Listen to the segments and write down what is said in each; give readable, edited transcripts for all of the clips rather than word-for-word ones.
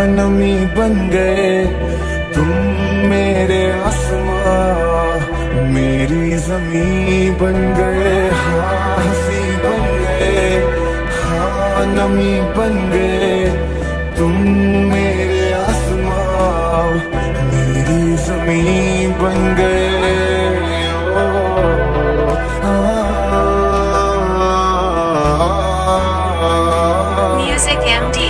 नमी बन गए तुम मेरे आसमां, मेरी ज़मीं बन गए। हाँ हंसी बन गए, हाँ नमी बन गए तुम मेरे आसमां, मेरी ज़मीं बन गए। Music MD।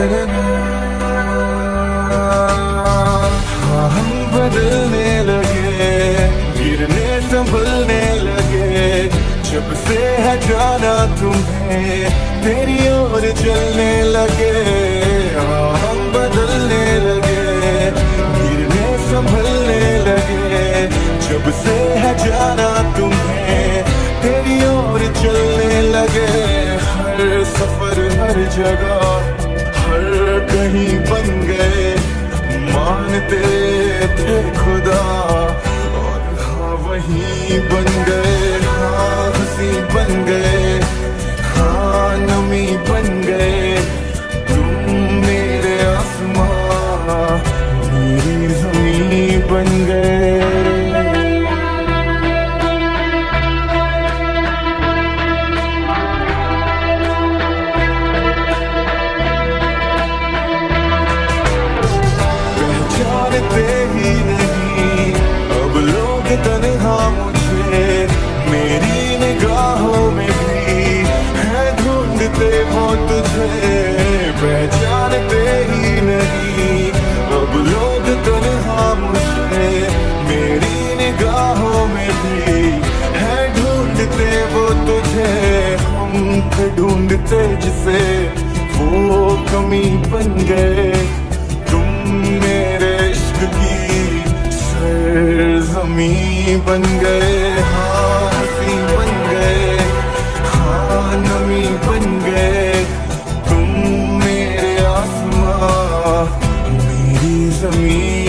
हाँ हम बदलने लगे, गिरने संभलने लगे, जब से है जाना तुम्हें तेरी ओर चलने लगे। हाँ हम बदलने लगे, गिरने संभलने लगे, जब से है जाना तुम्हें तेरी ओर चलने लगे। हर सफर हर जगह हर कहीं बन गए, मानते थे खुदा और हाँ वहीं बन गए। हाँ हंसी बन गए, हाँ नमी बन गए तुम मेरे आसमां, मेरी ज़मीं बन गए। जानते ही नहीं अब लोग तन्हा मुझे, मेरी निगाहों में भी है ढूंढते वो तुझे। पहचानते ही नहीं अब लोग तन्हा मुझे, मेरी निगाहों में भी है ढूंढते वो तुझे। हम थे ढूंढते जिसे वो कमी बन गए तुम मेरे इश्क की सरज़मीं बन गए। हाँ हंसी बन गए, हाँ नमी बन गए तुम मेरे आसमां, मेरी ज़मीं